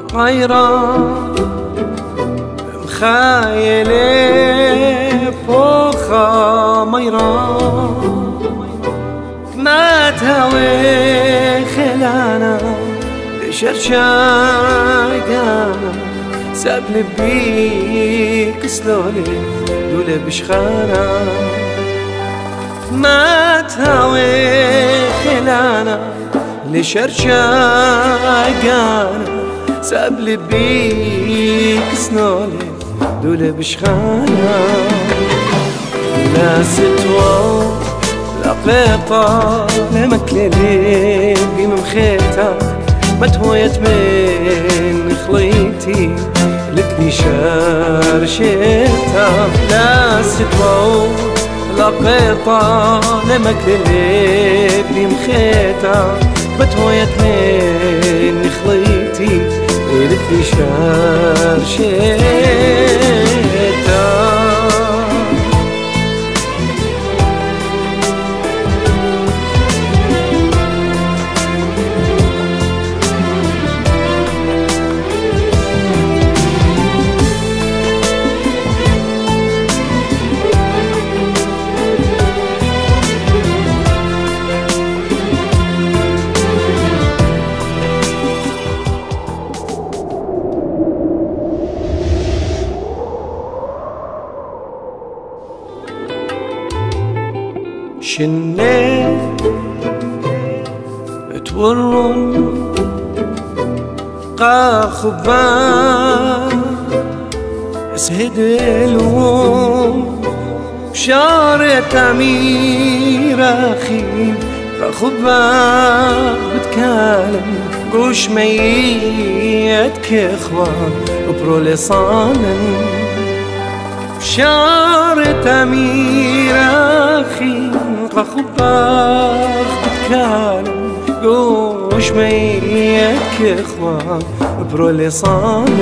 غيران مخايلة بوخا ميران ما تهوي خلانا لشرشاقانا ساب لبيك سلولي دولة بشخانا ما تهوي خلانا لشرشاقانا ساب لبيك سلولي دولة بشخانا لا ستوى لا قيطة لا مكللي بمخيطة ما تهويت من خليتي لكلي شارشيتا لا ستوى لا قيطة لا مكللي بمخيطة ما تهويت من خليتي لكلي شارشيتا شنيت تورون قاخبان اسهد الوم بشارة أمير أخي قاخبان بتكالم قوش ميت كإخوان وبروليصانا بشارة أمير أخي قاخبان بتكالم قوش ميت كإخوان بروليصانا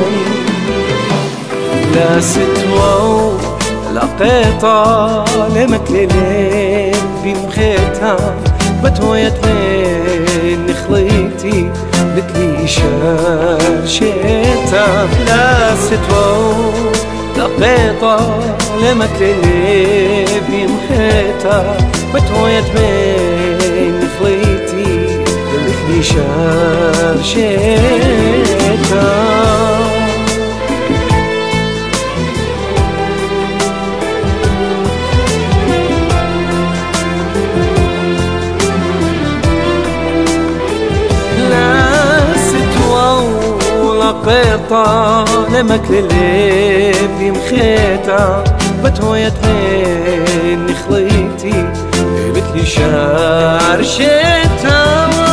لا ستوى لا قيطة لا مكللين بمخيتها بتويت من خليتي لكلي شارشيتا لا ستوى لا قيطة لا مكللين بمخيتها بتويت من خليتي لكلي شارشيتا قيطة لمكللي بمخيطة بتويت من خليتي لكلي شارشيتا